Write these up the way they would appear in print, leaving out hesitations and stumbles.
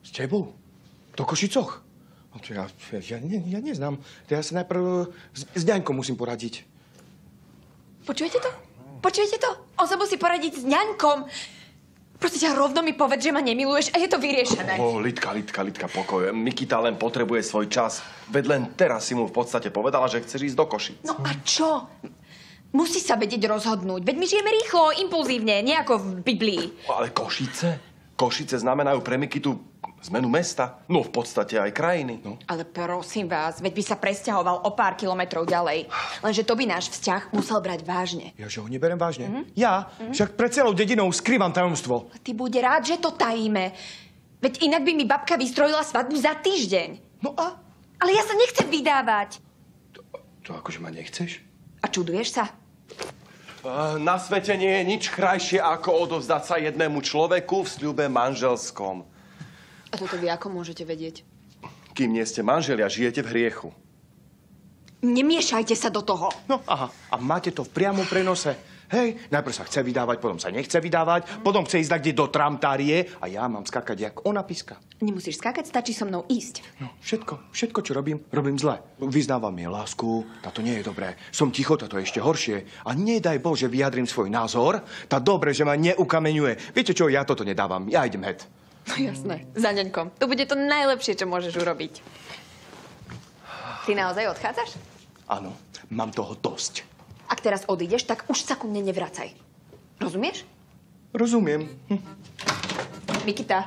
S tebou? Do Košicoch? No to ja neznám. Ja sa najprv s ňaňkou musím poradiť. Počujete to? Počujete to? On sa musí poradiť s ňaňkom. Proste ťa rovno mi povedz, že ma nemiluješ a je to vyriešené. Lidka, pokoj. Mikita len potrebuje svoj čas. Veď len teraz si mu v podstate povedala, že chceš ísť do Košic. No a čo? Musí sa vedieť rozhodnúť. Veď my žijeme rýchlo, impulzívne, nie ako v Biblii. Ale Košice? Košice znamenajú pre Mikitu zmenu mesta. No v podstate aj krajiny. No. Ale prosím vás, veď by sa presťahoval o pár kilometrov ďalej. Lenže to by náš vzťah musel brať vážne. Ja, že ho neberem vážne? Ja? Však pred celou dedinou skrývam tajomstvo. Ty buď rád, že to tajíme. Veď inak by mi babka vystrojila svadbu za týždeň. No a? Ale ja sa nechcem vydávať. To akože ma nechceš? A čuduješ sa? Na svete nie je nič krajšie, ako odovzdať sa jednému človeku v sľube manželskom. A toto vy ako môžete vedieť? Kým nie ste manželia, žijete v hriechu. Nemiešajte sa do toho. No aha, a máte to v priamom prenose. Hej, najprv sa chce vydávať, potom sa nechce vydávať, potom chce ísť kde do tramtárie a ja mám skákať jak ona píska. Nemusíš skákať, stačí so mnou ísť. No, všetko, čo robím zle. Vyznávam jej lásku, táto nie je dobré. Som ticho, táto je ešte horšie. A nedaj Bože, vyjadrím svoj názor, tá dobre, že ma neukameňuje. Viete čo, ja toto nedávam, ja idem het. No jasné, za ňaňkom. To bude to najlepšie, čo môžeš urobiť. Ty naozaj odchádzaš? Áno, mám toho dosť. Ak teraz odídeš, tak už sa ku mne nevracaj. Rozumieš? Rozumiem. Mikita.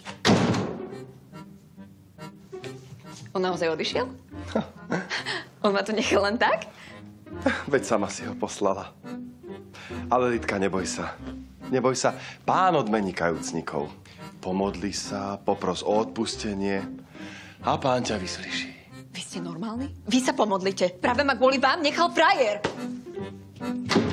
On naozaj odišiel? On ma tu nechal len tak? Veď sama si ho poslala. Ale Lidka, neboj sa. Neboj sa. Pán odmení kajúcnikov. Pomodli sa, popros o odpustenie a pán ťa vyslyší. Vy ste normálni? Vy sa pomodlite. Práve ma kvôli vám nechal frajer.